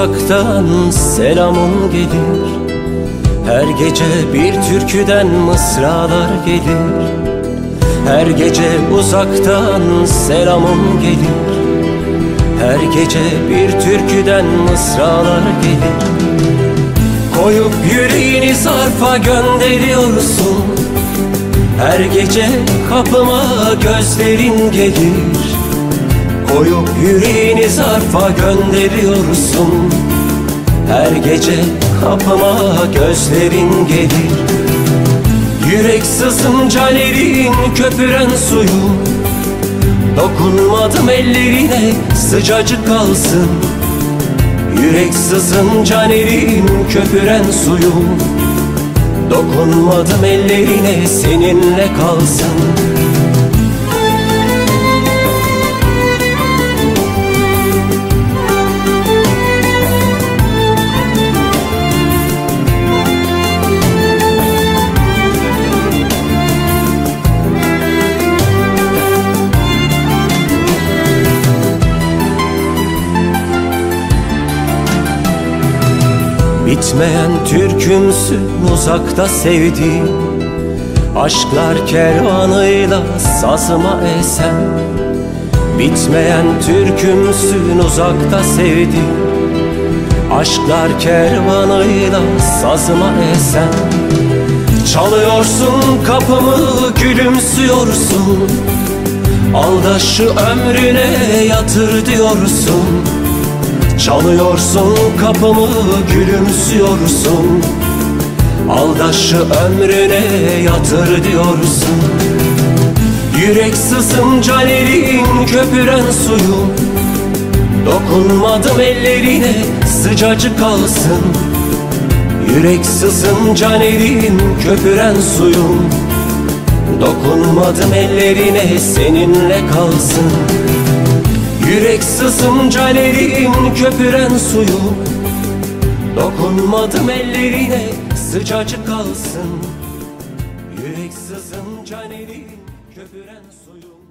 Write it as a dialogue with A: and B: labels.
A: uzaktan selamın gelir. Her gece bir türküden mısralar gelir. Her gece uzaktan selamın gelir. Her gece bir türküden mısralar gelir. Koyup yüreğini zarfa gönderiyorsun. Her gece kapıma gözlerin gelir. Koyup yüreğini zarfa gönderiyorsun. Her gece kapıma gözlerin gelir. Yürek sızınca ellerin köpüren suyu. Dokunmadım ellerine sıcacık kalsın. Yürek sızınca ellerin köpüren suyu. Dokunmadım ellerine seninle kalsın. Bitmeyen türkümsün uzakta sevdiğim. Aşklar kervanıyla sazıma esen. Bitmeyen türkümsün uzakta sevdiğim. Aşklar kervanıyla sazıma esen. Çalıyorsun kapımı, gülümsüyorsun. Al da şu ömrüne yatır diyorsun. Çalıyorsun kapımı, gülümsüyorsun. Al da şu ömrüne yatır diyorsun. Yürek sızınca ellerin köpüren suyu. Dokunmadım ellerine sıcacık kalsın. Yürek sızınca ellerin köpüren suyu. Dokunmadım ellerine seninle kalsın. Yürek sızınca ellerin köpüren suyu. Dokunmadım ellerine sıcacık kalsın. Yürek sızınca ellerin köpüren suyu.